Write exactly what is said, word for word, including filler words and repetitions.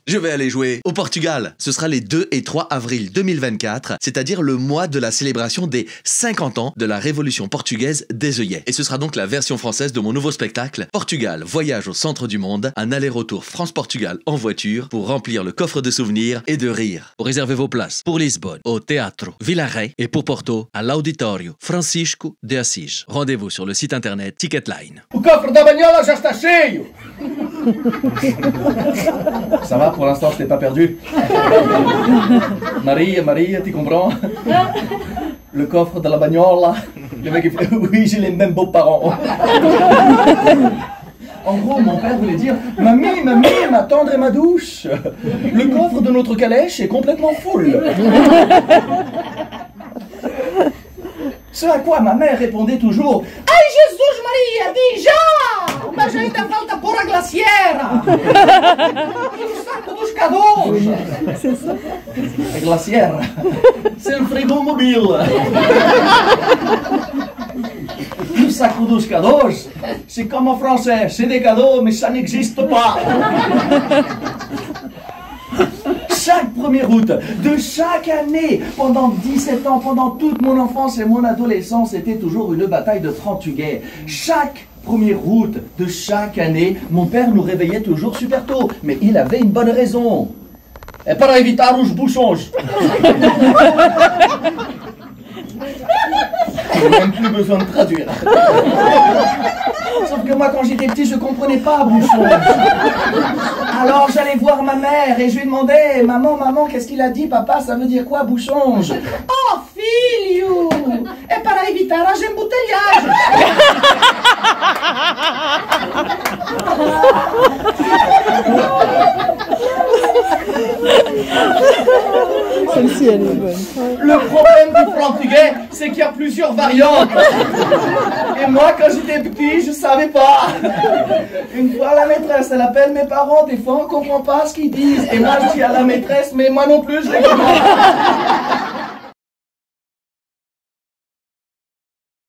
Je vais aller jouer au Portugal. Ce sera les deux et trois avril deux mille vingt-quatre, c'est-à-dire le mois de la célébration des cinquante ans de la Révolution portugaise des œillets. Et ce sera donc la version française de mon nouveau spectacle, Portugal, voyage au centre du monde, un aller-retour France-Portugal en voiture pour remplir le coffre de souvenirs et de rire. Pour réserver vos places, pour Lisbonne, au Teatro Vilaré et pour Porto, à l'Auditório Francisco de Assis. Rendez-vous sur le site internet Ticketline. O cofre da banhola já está cheio. Ça va, pour l'instant, je t'ai pas perdu. Marie, Marie, tu comprends? Le coffre de la bagnola. Le mec, il fait, oui, j'ai les mêmes beaux-parents. En gros, mon père voulait dire, mamie, mamie, ma tendre et ma douce. Le coffre de notre calèche est complètement full. Ce à quoi ma mère répondait toujours, ai Jesus Maria, di já! Mas ainda falta pôr a glaciera! O saco dos cadeaux! C'est ça? A glacière, c'est le frigo mobile! Le sac dos cadeaux, c'est comme en français, c'est des cadeaux, mais ça n'existe pas! Chaque première août de chaque année, pendant dix-sept ans, pendant toute mon enfance et mon adolescence, c'était toujours une bataille de franc-tuguet. Chaque premier août de chaque année, mon père nous réveillait toujours super tôt, mais il avait une bonne raison. Et para evitar os bouchons. Il n'y a même plus besoin de traduire. Sauf que moi, quand j'étais petit, je comprenais pas bouchon. Alors j'allais voir ma mère et je lui demandais, maman, maman, qu'est-ce qu'il a dit, papa, ça veut dire quoi, bouchonge? Oh, filho! É para evitar as emboutellages! Celle-ci, elle est bonne. Le problème du franc-tuguet, c'est qu'il y a plusieurs variantes. Et moi, quand j'étais petit, je savais pas. Une fois, la maîtresse, elle appelle mes parents, des fois, on comprend pas ce qu'ils disent. Et moi, je dis à la maîtresse, mais moi non plus, je les comprends.